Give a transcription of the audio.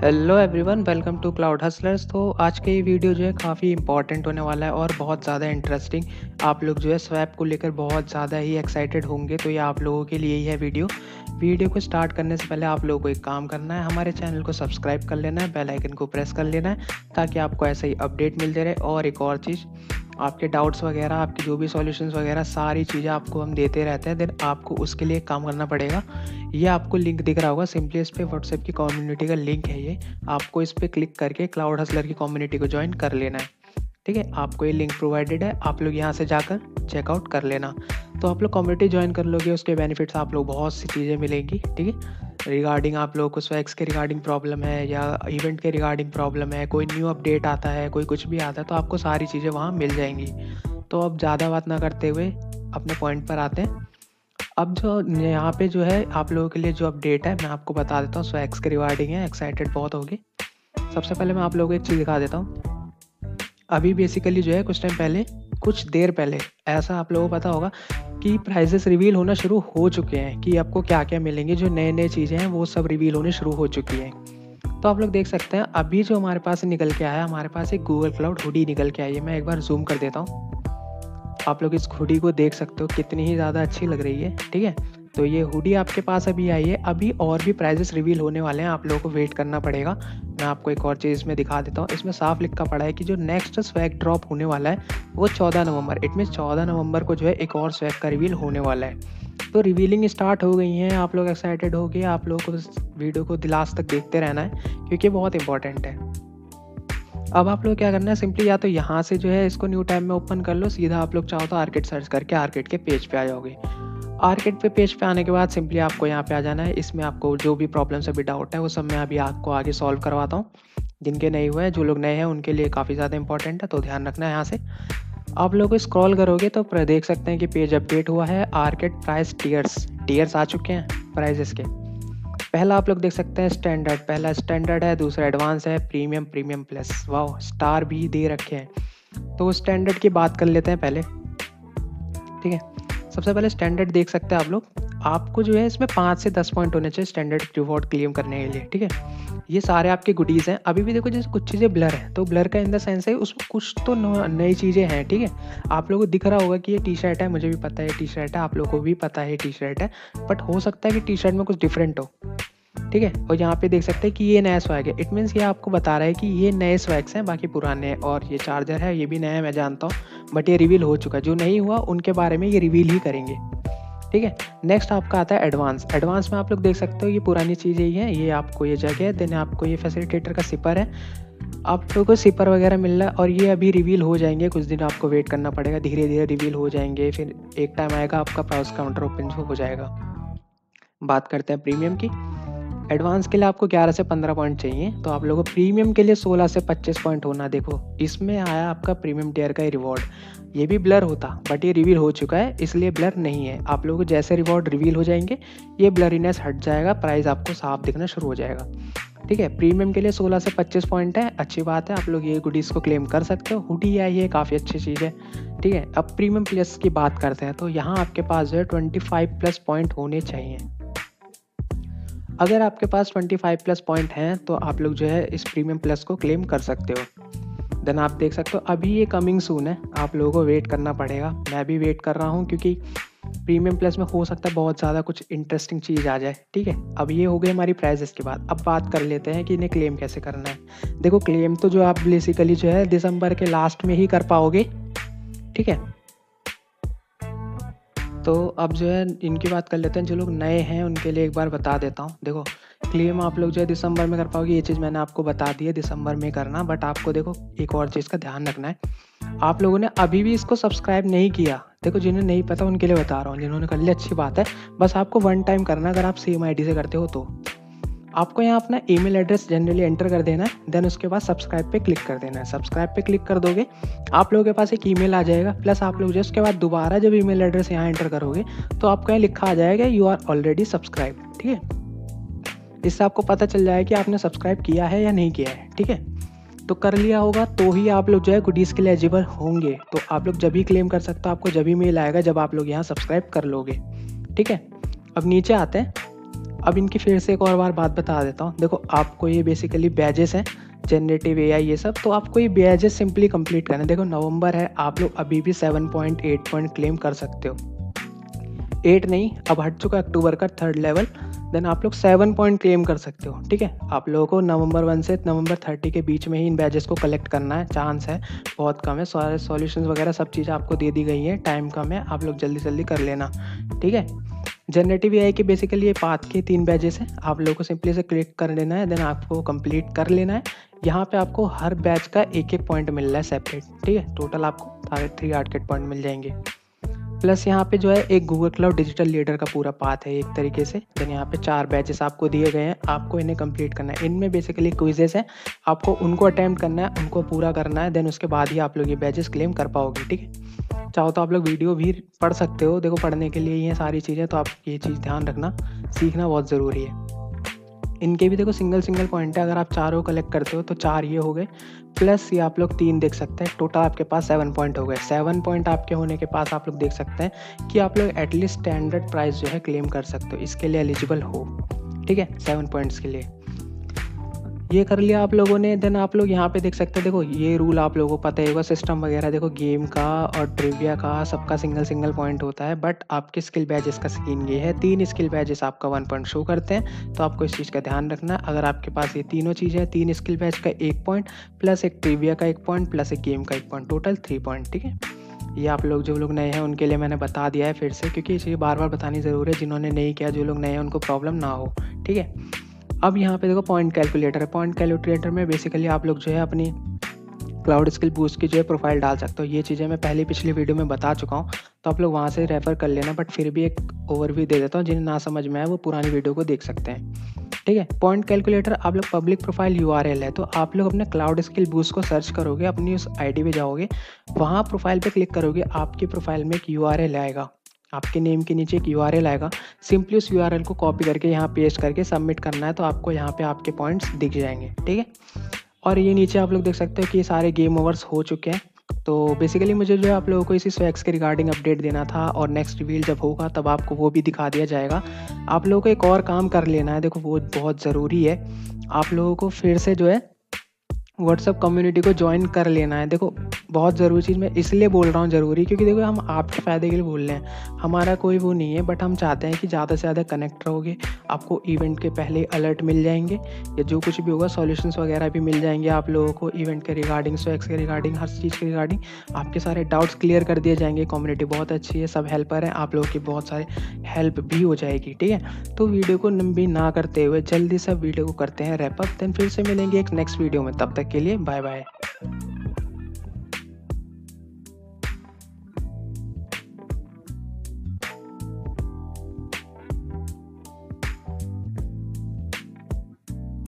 Hello everyone, welcome to Cloud Hustlers. तो आज के ये वीडियो जो है काफ़ी इंपॉर्टेंट होने वाला है और बहुत ज़्यादा इंटरेस्टिंग। आप लोग जो है स्वैप को लेकर बहुत ज़्यादा ही एक्साइटेड होंगे, तो ये आप लोगों के लिए ही है वीडियो को स्टार्ट करने से पहले आप लोगों को एक काम करना है, हमारे चैनल को सब्सक्राइब कर लेना है, बेल आइकन को प्रेस कर लेना है ताकि आपको ऐसा ही अपडेट मिलते रहे। और एक और चीज़, आपके डाउट्स वगैरह, आपकी जो भी सॉल्यूशंस वगैरह सारी चीज़ें आपको हम देते रहते हैं। देन आपको उसके लिए काम करना पड़ेगा। ये आपको लिंक दिख रहा होगा, सिंपली इस पे व्हाट्सएप की कम्युनिटी का लिंक है ये। आपको इस पे क्लिक करके क्लाउड हसलर की कम्युनिटी को ज्वाइन कर लेना है। ठीक है, आपको ये लिंक प्रोवाइडेड है, आप लोग यहाँ से जाकर चेकआउट कर लेना। तो आप लोग कम्युनिटी ज्वाइन कर लोगे, उसके बेनिफिट्स आप लोग बहुत सी चीज़ें मिलेंगी। ठीक है, रिगार्डिंग आप लोगों को स्वैक्स के रिगार्डिंग प्रॉब्लम है या इवेंट के रिगार्डिंग प्रॉब्लम है, कोई न्यू अपडेट आता है, कोई कुछ भी आता है, तो आपको सारी चीज़ें वहाँ मिल जाएंगी। तो अब ज़्यादा बात ना करते हुए अपने पॉइंट पर आते हैं। अब जो यहाँ पे जो है आप लोगों के लिए जो अपडेट है मैं आपको बता देता हूँ। स्वैक्स के रिगार्डिंग है, एक्साइटेड बहुत होगी। सबसे पहले मैं आप लोगों को एक चीज़ दिखा देता हूँ। अभी बेसिकली जो है कुछ देर पहले ऐसा आप लोगों को पता होगा कि प्राइजेस रिवील होना शुरू हो चुके हैं, कि आपको क्या क्या मिलेंगे, जो नए नए चीज़ें हैं वो सब रिवील होने शुरू हो चुकी हैं। तो आप लोग देख सकते हैं अभी जो हमारे पास निकल के आया, हमारे पास एक गूगल क्लाउड हुडी निकल के आई है। मैं एक बार जूम कर देता हूँ, आप लोग इस हुडी को देख सकते हो कितनी ही ज़्यादा अच्छी लग रही है। ठीक है, तो ये हुडी आपके पास अभी आई है। अभी और भी प्राइजेस रिवील होने वाले हैं, आप लोगों को वेट करना पड़ेगा। मैं आपको एक और चीज़ इसमें दिखा देता हूँ। इसमें साफ लिखा पड़ा है कि जो नेक्स्ट स्वैग ड्रॉप होने वाला है वो 14 नवंबर, इट मीन्स 14 नवंबर को जो है एक और स्वैग का रिवील होने वाला है। तो रिवीलिंग स्टार्ट हो गई हैं, आप लोग एक्साइटेड हो गए। आप लोगों को इस वीडियो को लास्ट तक देखते रहना है क्योंकि बहुत इंपॉर्टेंट है। अब आप लोग क्या करना है, सिंपली या तो यहाँ से जो है इसको न्यू टैब में ओपन कर लो, सीधा आप लोग चाहो तो आर्केड सर्च करके आर्केड के पेज पे आ जाओगे। आर्केड पे पेज पे आने के बाद सिंपली आपको यहाँ पे आ जाना है। इसमें आपको जो भी प्रॉब्लम से भी डाउट है वो सब मैं अभी आपको आगे सॉल्व करवाता हूँ। जिनके नहीं हुए हैं, जो लोग नए हैं उनके लिए काफ़ी ज़्यादा इंपॉर्टेंट है, तो ध्यान रखना है। यहाँ से आप लोग स्क्रॉल करोगे तो देख सकते हैं कि पेज अपडेट हुआ है। आर्केड प्राइस टीयर्स आ चुके हैं प्राइजेस के। पहला आप लोग देख सकते हैं स्टैंडर्ड, पहला स्टैंडर्ड है, दूसरा एडवांस है, प्रीमियम, प्रीमियम प्लस, वाह स्टार भी दे रखे हैं। तो स्टैंडर्ड की बात कर लेते हैं पहले। ठीक है, सबसे पहले स्टैंडर्ड देख सकते हैं आप लोग। आपको जो है इसमें 5 से 10 पॉइंट होने चाहिए स्टैंडर्ड रिवॉर्ड क्लेम करने के लिए। ठीक है, ये सारे आपके गुडीज़ हैं। अभी भी देखो जैसे कुछ चीज़ें ब्लर है, तो ब्लर का इन द सेंस है उसमें कुछ तो नई चीज़ें हैं। ठीक है, आप लोगों को दिख रहा होगा कि ये टी शर्ट है, मुझे भी पता है टी शर्ट है, आप लोगों को भी पता है टी शर्ट है, बट हो सकता है कि टी शर्ट में कुछ डिफरेंट हो। ठीक है, और यहाँ पे देख सकते हैं कि ये नया स्वैग है। इट मीन्स ये आपको बता रहा है कि ये नए स्वैग्स हैं, बाकी पुराने हैं। और ये चार्जर है, ये भी नया है, मैं जानता हूँ, बट ये रिवील हो चुका है। जो नहीं हुआ उनके बारे में ये रिवील ही करेंगे। ठीक है, नेक्स्ट आपका आता है एडवांस में आप लोग देख सकते हो ये पुरानी चीज़ें ही हैं। ये आपको ये जगह, देन आपको ये फैसिलिटेटर का सिपर है, आप लोगों को सिपर वगैरह मिल रहा है। और ये अभी रिवील हो जाएंगे, कुछ दिन आपको वेट करना पड़ेगा, धीरे धीरे रिवील हो जाएंगे। फिर एक टाइम आएगा आपका प्राइस काउंटर ओपन हो जाएगा। बात करते हैं प्रीमियम की। एडवांस के लिए आपको 11 से 15 पॉइंट चाहिए, तो आप लोगों को प्रीमियम के लिए 16 से 25 पॉइंट होना। देखो इसमें आया आपका प्रीमियम टियर का रिवॉर्ड। ये भी ब्लर होता बट ये रिवील हो चुका है, इसलिए ब्लर नहीं है। आप लोगों को जैसे रिवॉर्ड रिवील हो जाएंगे ये ब्लरीनेस हट जाएगा, प्राइस आपको साफ दिखना शुरू हो जाएगा। ठीक है, प्रीमियम के लिए 16 से 25 पॉइंट है, अच्छी बात है। आप लोग ये गुडीज़ को क्लेम कर सकते हो। हुडी आई है, काफ़ी अच्छी चीज़ है। ठीक है, अब प्रीमियम प्लस की बात करते हैं, तो यहाँ आपके पास जो है 25 प्लस पॉइंट होने चाहिए। अगर आपके पास 25 प्लस पॉइंट हैं तो आप लोग जो है इस प्रीमियम प्लस को क्लेम कर सकते हो। देन आप देख सकते हो अभी ये कमिंग सून है, आप लोगों को वेट करना पड़ेगा। मैं भी वेट कर रहा हूँ क्योंकि प्रीमियम प्लस में हो सकता है बहुत ज़्यादा कुछ इंटरेस्टिंग चीज़ आ जाए। ठीक है, अब ये हो गई हमारी प्राइजेस के बाद। अब बात कर लेते हैं कि इन्हें क्लेम कैसे करना है। देखो क्लेम तो जो आप बेसिकली जो है दिसंबर के लास्ट में ही कर पाओगे। ठीक है, तो अब जो है इनकी बात कर लेते हैं। जो लोग नए हैं उनके लिए एक बार बता देता हूँ। देखो क्लेम आप लोग जो है दिसंबर में कर पाओगे, ये चीज़ मैंने आपको बता दी है दिसंबर में करना। बट आपको देखो एक और चीज़ का ध्यान रखना है, आप लोगों ने अभी भी इसको सब्सक्राइब नहीं किया। देखो जिन्हें नहीं पता उनके लिए बता रहा हूँ, जिन्होंने कर लिया अच्छी बात है। बस आपको 1 टाइम करना, अगर आप सेम आईडी से करते हो तो। आपको यहाँ अपना ईमेल एड्रेस जनरली एंटर कर देना है, देन उसके बाद सब्सक्राइब पे क्लिक कर देना है। सब्सक्राइब पे क्लिक कर दोगे आप लोगों के पास एक ईमेल आ जाएगा, प्लस आप लोग जो उसके बाद दोबारा जब ईमेल एड्रेस यहाँ एंटर करोगे तो आपको यहाँ लिखा आ जाएगा यू आर ऑलरेडी सब्सक्राइब। ठीक है, इससे आपको पता चल जाएगा कि आपने सब्सक्राइब किया है या नहीं किया है। ठीक है, तो कर लिया होगा तो ही आप लोग जो है गुडीज़ के लिए एलिजिबल होंगे। तो आप लोग जब भी क्लेम कर सकते हो, आपको जब भी मेल आएगा जब आप लोग यहाँ सब्सक्राइब कर लोगे। ठीक है, अब नीचे आते हैं। अब इनकी फिर से एक और बार बात बता देता हूँ। देखो आपको ये बेसिकली बैजेस हैं, जनरेटिव एआई ये सब, तो आपको ये बैजेस सिंपली कंप्लीट करना है। देखो नवंबर है, आप लोग अभी भी 7.8 पॉइंट क्लेम कर सकते हो। 8 नहीं, अब हट चुका अक्टूबर का 3rd लेवल, देन आप लोग 7 पॉइंट क्लेम कर सकते हो। ठीक है, आप लोगों को नवंबर 1 से नवंबर 30 के बीच में ही इन बैजेस को कलेक्ट करना है। चांस है बहुत कम है, सारे सॉल्यूशंस वगैरह सब चीज़ें आपको दे दी गई हैं, टाइम कम है, आप लोग जल्दी जल्दी कर लेना। ठीक है, जनरेटिव एआई के बेसिकली ये पाथ के 3 बैजेस हैं, आप लोगों को सिंपली से क्लिक कर लेना है, देन आपको कंप्लीट कर लेना है। यहाँ पे आपको हर बैच का एक एक पॉइंट मिल रहा है सेपरेट। ठीक है, टोटल आपको 3 आर्केड पॉइंट मिल जाएंगे। प्लस यहाँ पे जो है एक गूगल क्लाउड डिजिटल लीडर का पूरा पाथ है एक तरीके से। देन यहाँ पे 4 बैचेस आपको दिए गए हैं, आपको इन्हें कंप्लीट करना है। इनमें बेसिकली क्विजेस हैं, आपको उनको अटेम्प्ट करना है, उनको पूरा करना है, देन उसके बाद ही आप लोग ये बैचेस क्लेम कर पाओगे। ठीक है, चाहो तो आप लोग वीडियो भी पढ़ सकते हो, देखो पढ़ने के लिए ये सारी चीज़ें, तो आप ये चीज़ ध्यान रखना, सीखना बहुत ज़रूरी है। इनके भी देखो सिंगल पॉइंट है, अगर आप चारों कलेक्ट करते हो तो 4 ये हो गए, प्लस ये आप लोग 3 देख सकते हैं, टोटल आपके पास 7 पॉइंट हो गए। 7 पॉइंट आपके होने के पास आप लोग देख सकते हैं कि आप लोग एटलीस्ट स्टैंडर्ड प्राइस जो है क्लेम कर सकते हो, इसके लिए एलिजिबल हो। ठीक है, 7 पॉइंट्स के लिए ये कर लिया आप लोगों ने। देन आप लोग यहाँ पे देख सकते हैं, देखो ये रूल आप लोगों को पता ही होगा, सिस्टम वगैरह देखो गेम का और ट्रिविया का सबका सिंगल पॉइंट होता है, बट आपके स्किल बैजेस का सीन ये है, 3 स्किल बैजेस आपका 1 पॉइंट शो करते हैं, तो आपको इस चीज़ का ध्यान रखना है। अगर आपके पास ये तीनों चीज़ें हैं, 3 स्किल बैच का 1 पॉइंट, प्लस एक ट्रिविया का 1 पॉइंट, प्लस एक गेम का 1 पॉइंट, टोटल 3 पॉइंट। ठीक है, ये आप लोग जो लोग नए हैं उनके लिए मैंने बता दिया है फिर से, क्योंकि इसे बार बार बतानी ज़रूर है, जिन्होंने नहीं किया, जो लोग नए हैं उनको प्रॉब्लम ना हो। ठीक है, अब यहाँ पे देखो पॉइंट कैलकुलेटर है। पॉइंट कैलकुलेटर में बेसिकली आप लोग जो है अपनी क्लाउड स्किल बूस्ट की जो है प्रोफाइल डाल सकते हो। ये चीज़ें मैं पहले पिछली वीडियो में बता चुका हूँ, तो आप लोग वहाँ से रेफर कर लेना, बट फिर भी एक ओवरव्यू दे देता हूँ, जिन्हें ना समझ में आए वो पुरानी वीडियो को देख सकते हैं। ठीक है, पॉइंट कैलकुलेटर आप लोग पब्लिक प्रोफाइल URL है, तो आप लोग अपने क्लाउड स्किल बूस्ट को सर्च करोगे, अपनी उस ID पे जाओगे, वहाँ प्रोफाइल पे क्लिक करोगे, आपकी प्रोफाइल में एक URL आएगा, आपके नेम के नीचे एक URL आएगा, सिंपली उस URL को कॉपी करके यहाँ पेस्ट करके सबमिट करना है, तो आपको यहाँ पे आपके पॉइंट्स दिख जाएंगे। ठीक है, और ये नीचे आप लोग देख सकते हो कि ये सारे गेम ओवर्स हो चुके हैं। तो बेसिकली मुझे जो है आप लोगों को इसी स्वैग्स के रिगार्डिंग अपडेट देना था, और नेक्स्ट रिवील जब होगा तब आपको वो भी दिखा दिया जाएगा। आप लोगों को एक और काम कर लेना है, देखो वो बहुत ज़रूरी है, आप लोगों को फिर से जो है व्हाट्सअप कम्युनिटी को ज्वाइन कर लेना है। देखो बहुत ज़रूरी चीज़ मैं इसलिए बोल रहा हूँ ज़रूरी, क्योंकि देखो हम आपके फ़ायदे के लिए बोल रहे हैं, हमारा कोई वो नहीं है, बट हम चाहते हैं कि ज़्यादा से ज़्यादा कनेक्ट रहोगे, आपको इवेंट के पहले अलर्ट मिल जाएंगे, या जो कुछ भी होगा सॉल्यूशंस वगैरह भी मिल जाएंगे आप लोगों को, इवेंट के रिगार्डिंग, स्वैग्स के रिगार्डिंग, हर चीज़ के रिगार्डिंग आपके सारे डाउट्स क्लियर कर दिए जाएंगे। कम्युनिटी बहुत अच्छी है, सब हेल्पर हैं, आप लोगों की बहुत सारे हेल्प भी हो जाएगी। ठीक है, तो वीडियो को लंबी ना करते हुए जल्दी से वीडियो को करते हैं रैप अप, देन फिर से मिलेंगे एक नेक्स्ट वीडियो में, तब तक के लिए बाय बाय।